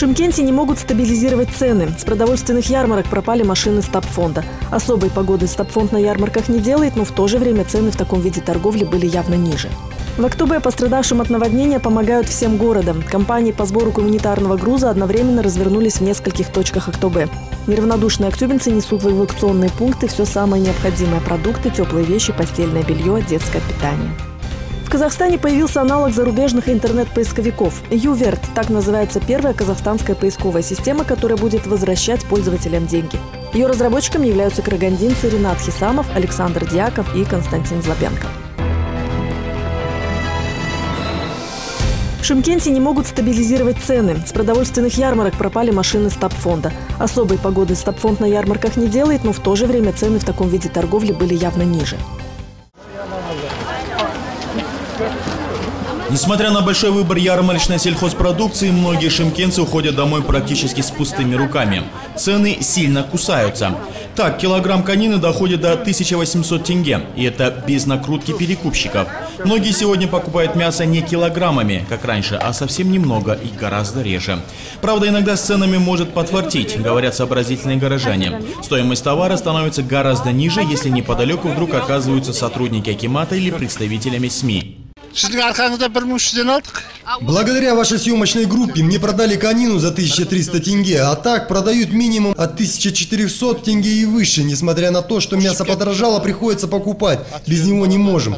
В Шымкенте не могут стабилизировать цены. С продовольственных ярмарок пропали машины стабфонда. Особой погоды стабфонд на ярмарках не делает, но в то же время цены в таком виде торговли были явно ниже. В Актобе пострадавшим от наводнения помогают всем городам. Компании по сбору гуманитарного груза одновременно развернулись в нескольких точках Актобе. Неравнодушные актюбинцы несут в эвакуационные пункты все самое необходимое – продукты, теплые вещи, постельное белье, детское питание. В Казахстане появился аналог зарубежных интернет-поисковиков. Юверт – так называется первая казахстанская поисковая система, которая будет возвращать пользователям деньги. Ее разработчиками являются карагандинцы Ринат Хисамов, Александр Дьяков и Константин Злобенко. В Шымкенте не могут стабилизировать цены. С продовольственных ярмарок пропали машины стабфонда. Особой погоды стабфонд на ярмарках не делает, но в то же время цены в таком виде торговли были явно ниже. Несмотря на большой выбор ярмарочной сельхозпродукции, многие шымкентцы уходят домой практически с пустыми руками. Цены сильно кусаются. Так, килограмм конины доходит до 1800 тенге, и это без накрутки перекупщиков. Многие сегодня покупают мясо не килограммами, как раньше, а совсем немного и гораздо реже. Правда, иногда с ценами может подфартить, говорят сообразительные горожане. Стоимость товара становится гораздо ниже, если неподалеку вдруг оказываются сотрудники акимата или представителями СМИ. Благодаря вашей съемочной группе мне продали конину за 1300 тенге, а так продают минимум от 1400 тенге и выше. Несмотря на то, что мясо подорожало, приходится покупать. Без него не можем.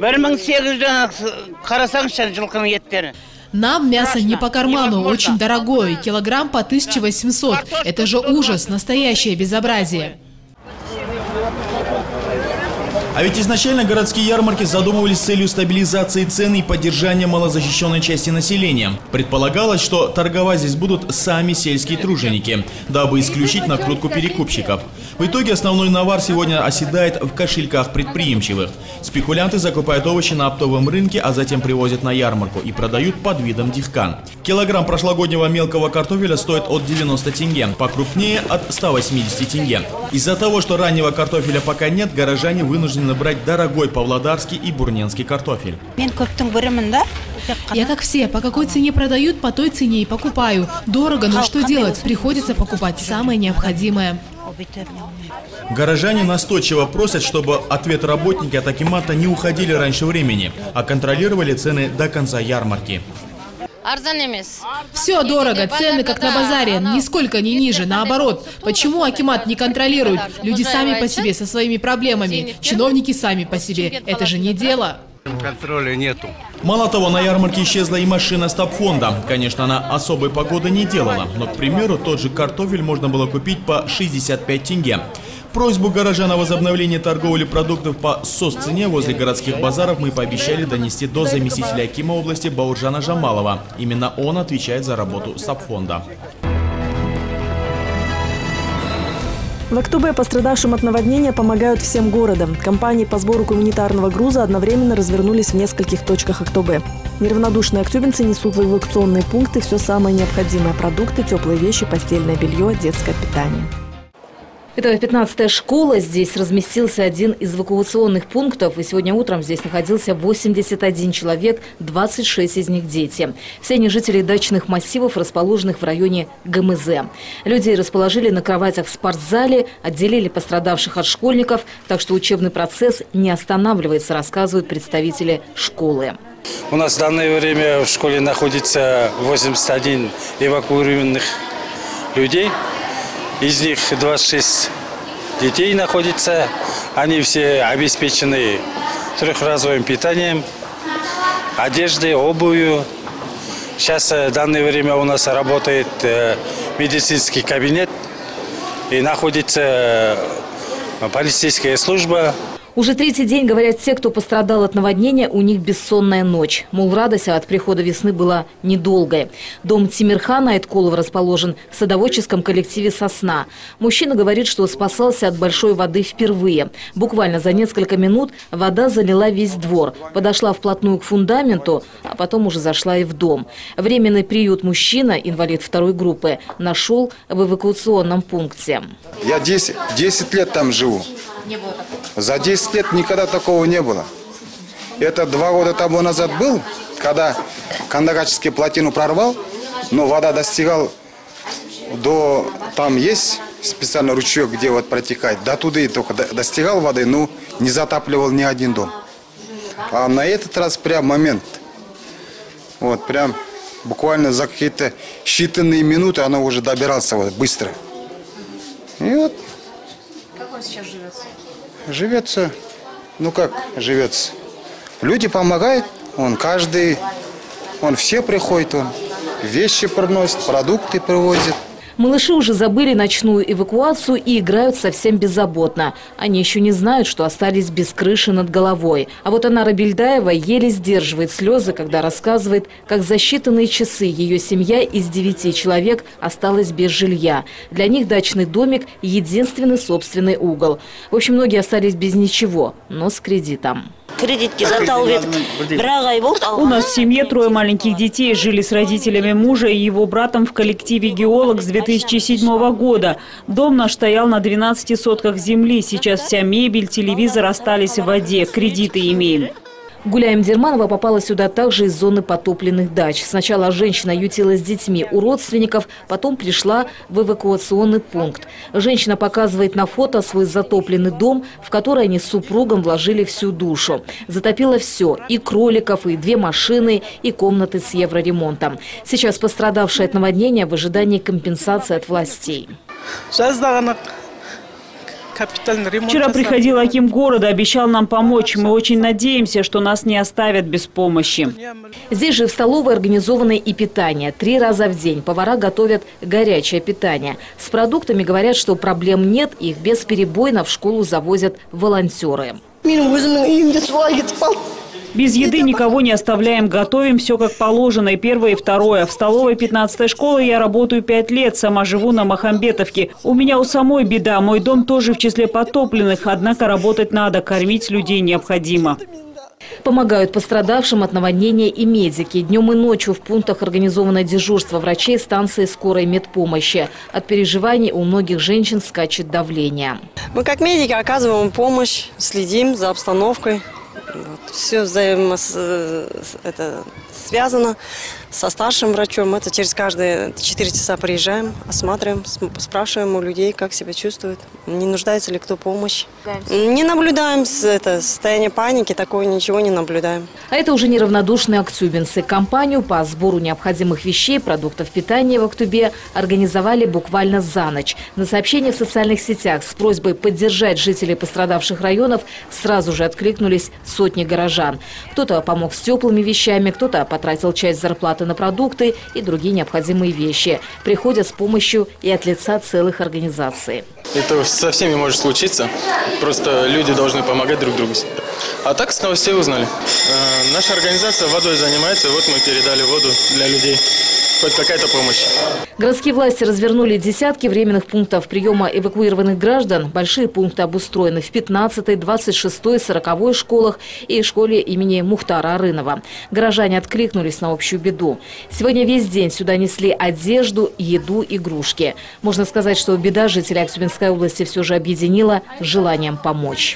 Нам мясо не по карману, очень дорогое, килограмм по 1800. Это же ужас, настоящее безобразие. А ведь изначально городские ярмарки задумывались с целью стабилизации цен и поддержания малозащищенной части населения. Предполагалось, что торговать здесь будут сами сельские труженики, дабы исключить накрутку перекупщиков. В итоге основной навар сегодня оседает в кошельках предприимчивых. Спекулянты закупают овощи на оптовом рынке, а затем привозят на ярмарку и продают под видом дихкан. Килограмм прошлогоднего мелкого картофеля стоит от 90 тенге, покрупнее от 180 тенге. Из-за того, что раннего картофеля пока нет, горожане вынуждены набрать дорогой павлодарский и бурненский картофель. Я как все, по какой цене продают, по той цене и покупаю. Дорого, но что делать? Приходится покупать самое необходимое. Горожане настойчиво просят, чтобы ответработники от акимата не уходили раньше времени, а контролировали цены до конца ярмарки. Все дорого, цены как на базаре, нисколько не ниже, наоборот. Почему акимат не контролирует? Люди сами по себе со своими проблемами, чиновники сами по себе. Это же не дело. Контроля нету. Мало того, на ярмарке исчезла и машина стабфонда. Конечно, она особой погоды не делала, но, к примеру, тот же картофель можно было купить по 65 тенге. Просьбу горожан о возобновлении торговли продуктов по СОС-цене возле городских базаров мы пообещали донести до заместителя акима области Бауржана Жамалова. Именно он отвечает за работу стабфонда. В Актобе пострадавшим от наводнения помогают всем городам. Компании по сбору гуманитарного груза одновременно развернулись в нескольких точках Актобе. Неравнодушные актюбинцы несут в эвакуационные пункты все самое необходимое – продукты, теплые вещи, постельное белье, детское питание. Это 15-я школа. Здесь разместился один из эвакуационных пунктов. И сегодня утром здесь находился 81 человек, 26 из них дети. Все они жители дачных массивов, расположенных в районе ГМЗ. Людей расположили на кроватях в спортзале, отделили пострадавших от школьников. Так что учебный процесс не останавливается, рассказывают представители школы. У нас в данное время в школе находится 81 эвакуированных людей. Из них 26 детей находится. Они все обеспечены трехразовым питанием, одеждой, обувью. Сейчас в данное время у нас работает медицинский кабинет и находится полицейская служба. Уже третий день, говорят те, кто пострадал от наводнения, у них бессонная ночь. Мол, радость от прихода весны была недолгой. Дом Тимирхана Айткулова расположен в садоводческом коллективе «Сосна». Мужчина говорит, что спасался от большой воды впервые. Буквально за несколько минут вода залила весь двор. Подошла вплотную к фундаменту, а потом уже зашла и в дом. Временный приют мужчина, инвалид второй группы, нашел в эвакуационном пункте. Я 10 лет там живу. Не было такого? За 10 лет никогда такого не было. Это 2 года тому назад был, когда Кандагачский плотину прорвал, но вода достигала там есть специальный ручеек, где вот протекает. До туда и только достигал воды, но не затапливал ни один дом. А на этот раз прям момент. Вот прям буквально за какие-то считанные минуты она уже добирался вот быстро. И вот. Как вам сейчас живется? Живется, ну как живется. Люди помогают, все приходят, вещи приносят, продукты привозят. Малыши уже забыли ночную эвакуацию и играют совсем беззаботно. Они еще не знают, что остались без крыши над головой. А вот Анара Бельдаева еле сдерживает слезы, когда рассказывает, как за считанные часы ее семья из 9 человек осталась без жилья. Для них дачный домик – единственный собственный угол. В общем, многие остались без ничего, но с кредитом. У нас в семье 3 маленьких детей, жили с родителями мужа и его братом в коллективе «Геолог» с 2007 года. Дом наш стоял на 12 сотках земли. Сейчас вся мебель, телевизор остались в воде. Кредиты имеем. Гуляем Дерманова попала сюда также из зоны потопленных дач. Сначала женщина ютилась с детьми у родственников, потом пришла в эвакуационный пункт. Женщина показывает на фото свой затопленный дом, в который они с супругом вложили всю душу. Затопило все – и кроликов, и 2 машины, и комнаты с евроремонтом. Сейчас пострадавшая от наводнения в ожидании компенсации от властей. Вчера приходил аким города, обещал нам помочь. Мы очень надеемся, что нас не оставят без помощи. Здесь же в столовой организовано и питание. 3 раза в день повара готовят горячее питание. С продуктами говорят, что проблем нет, их бесперебойно в школу завозят волонтеры. Без еды никого не оставляем, готовим все как положено, и первое, и второе. В столовой 15-й школы я работаю 5 лет, сама живу на Махамбетовке. У меня у самой беда, мой дом тоже в числе потопленных, однако работать надо, кормить людей необходимо. Помогают пострадавшим от наводнения и медики. Днем и ночью в пунктах организовано дежурство врачей станции скорой медпомощи. От переживаний у многих женщин скачет давление. Мы как медики оказываем помощь, следим за обстановкой. Все связано со старшим врачом. Это через каждые 4 часа приезжаем, осматриваем, спрашиваем у людей, как себя чувствуют, не нуждается ли кто в помощи. Не наблюдаем состояние паники, такого ничего не наблюдаем. А это уже неравнодушные актюбинцы. Компанию по сбору необходимых вещей, продуктов питания в Актубе организовали буквально за ночь. На сообщения в социальных сетях с просьбой поддержать жителей пострадавших районов сразу же откликнулись сотни горожан. Кто-то помог с теплыми вещами, кто-то потратил часть зарплаты на продукты и другие необходимые вещи. Приходят с помощью и от лица целых организаций. Это со всеми может случиться. Просто люди должны помогать друг другу. А так с новостей узнали. Наша организация водой занимается, вот мы передали воду для людей. Хоть какая-то помощь. Городские власти развернули десятки временных пунктов приема эвакуированных граждан. Большие пункты обустроены в 15-й, 26-й, 40-й школах и школе имени Мухтара Арынова. Горожане откликнулись на общую беду. Сегодня весь день сюда несли одежду, еду, игрушки. Можно сказать, что беда жителей Актюбинской области все же объединила желанием помочь.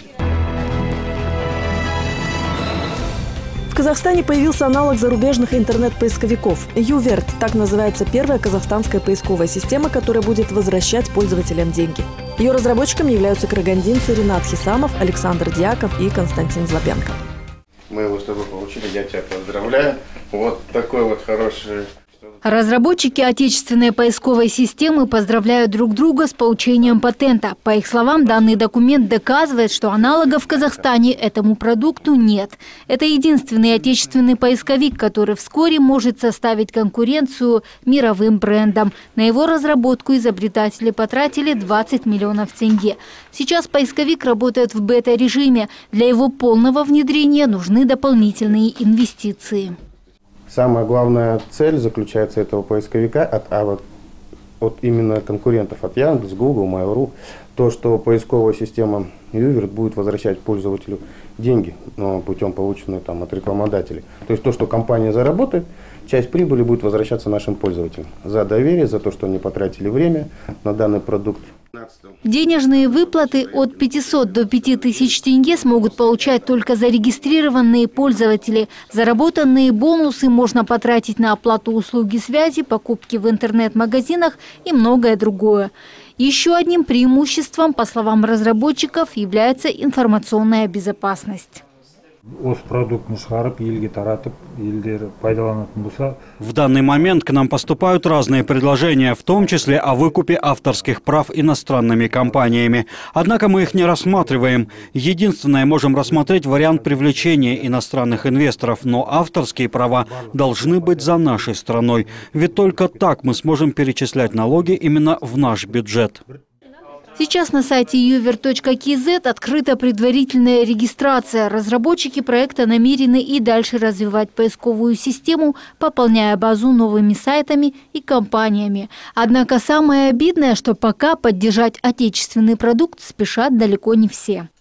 В Казахстане появился аналог зарубежных интернет-поисковиков. Юверт – так называется первая казахстанская поисковая система, которая будет возвращать пользователям деньги. Ее разработчиками являются карагандинцы Ринат Хисамов, Александр Дьяков и Константин Злобенко. Мы его с тобой получили, я тебя поздравляю. Вот такой вот хороший... Разработчики отечественной поисковой системы поздравляют друг друга с получением патента. По их словам, данный документ доказывает, что аналогов в Казахстане этому продукту нет. Это единственный отечественный поисковик, который вскоре может составить конкуренцию мировым брендам. На его разработку изобретатели потратили 20 миллионов тенге. Сейчас поисковик работает в бета-режиме. Для его полного внедрения нужны дополнительные инвестиции. Самая главная цель заключается этого поисковика от именно конкурентов, от Яндекс, Google, Mail.ru, то, что поисковая система Юверт будет возвращать пользователю деньги, но путем полученные там от рекламодателей. То есть то, что компания заработает, часть прибыли будет возвращаться нашим пользователям за доверие, за то, что они потратили время на данный продукт. Денежные выплаты от 500 до 5000 тенге смогут получать только зарегистрированные пользователи. Заработанные бонусы можно потратить на оплату услуги связи, покупки в интернет-магазинах и многое другое. Еще одним преимуществом, по словам разработчиков, является информационная безопасность. В данный момент к нам поступают разные предложения, в том числе о выкупе авторских прав иностранными компаниями. Однако мы их не рассматриваем. Единственное, можем рассмотреть вариант привлечения иностранных инвесторов, но авторские права должны быть за нашей страной. Ведь только так мы сможем перечислять налоги именно в наш бюджет. Сейчас на сайте uver.kz открыта предварительная регистрация. Разработчики проекта намерены и дальше развивать поисковую систему, пополняя базу новыми сайтами и компаниями. Однако самое обидное, что пока поддержать отечественный продукт спешат далеко не все.